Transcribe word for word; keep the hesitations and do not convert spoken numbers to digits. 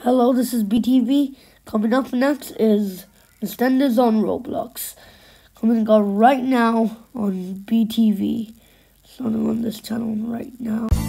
Hello, this is B T V. Coming up next is Extenders on Roblox. Coming up right now on B T V. Starting on this channel right now.